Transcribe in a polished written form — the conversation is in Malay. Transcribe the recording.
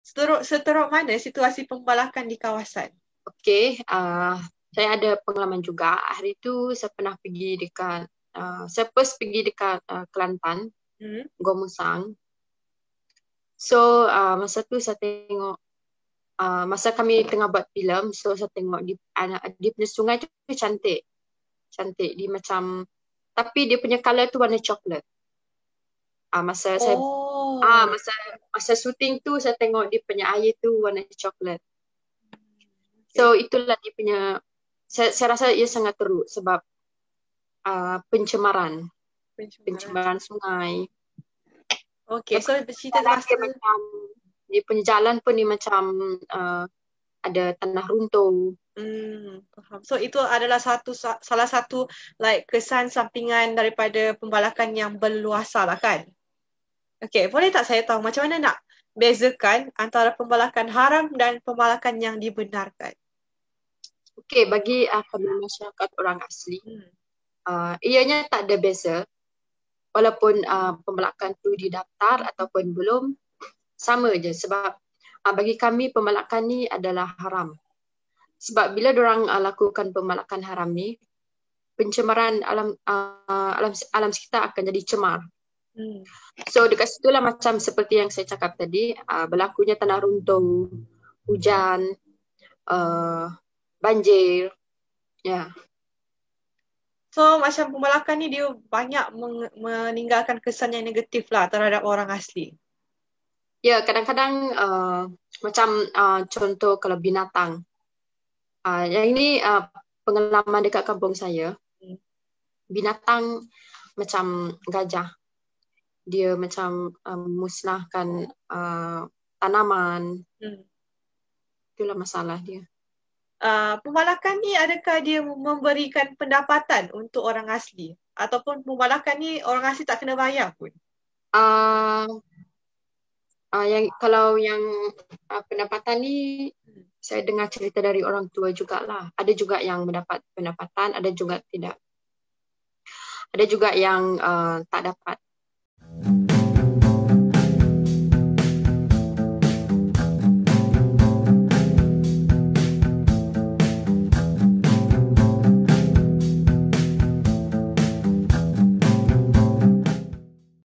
seteruk mana situasi pembalakan di kawasan? Okey, saya ada pengalaman juga. Hari tu saya pernah pergi dekat, saya first pergi dekat Kelantan, Hmm. Gua Musang. So, masa tu saya tengok, masa kami tengah buat filem, so saya tengok dia punya sungai tu cantik. Cantik. Dia macam, tapi dia punya colour tu warna coklat. Masa saya, Oh, masa syuting tu saya tengok dia punya air tu warna coklat. okay. So, itulah dia punya, saya rasa ia sangat teruk sebab pencemaran. Pencemaran. Pencemaran sungai. Okay, Lepas so tu cerita jalan masa dia macam, dia punya jalan pun dia macam ada tanah runtuh. faham. So itu adalah salah satu like kesan sampingan daripada pembalakan yang berluasa lah kan? Okay, boleh tak saya tahu macam mana nak bezakan antara pembalakan haram dan pembalakan yang dibenarkan? Okey, bagi kami masyarakat orang asli, Hmm. ianya tak ada beza. Walaupun pembalakan tu didaftar ataupun belum, sama je sebab bagi kami pembalakan ni adalah haram. Sebab bila diorang lakukan pembalakan haram ni, pencemaran alam sekitar akan jadi cemar. Hmm. So dekat situlah macam seperti yang saya cakap tadi, berlakunya tanah runtuh, hujan, banjir. Ya. So macam pembalakan ni dia banyak meninggalkan kesan yang negatif lah terhadap orang asli. Ya, kadang-kadang macam contoh kalau binatang. Yang ini pengalaman dekat kampung saya. Hmm. Binatang macam gajah. Dia macam musnahkan tanaman. Hmm. Itulah masalah dia. Pembalakan ni adakah dia memberikan pendapatan untuk orang asli? Ataupun pembalakan ni orang asli tak kena bayar pun? Uh, kalau yang pendapatan ni saya dengar cerita dari orang tua jugalah. Ada juga yang mendapat pendapatan, ada juga tidak. Ada juga yang tak dapat.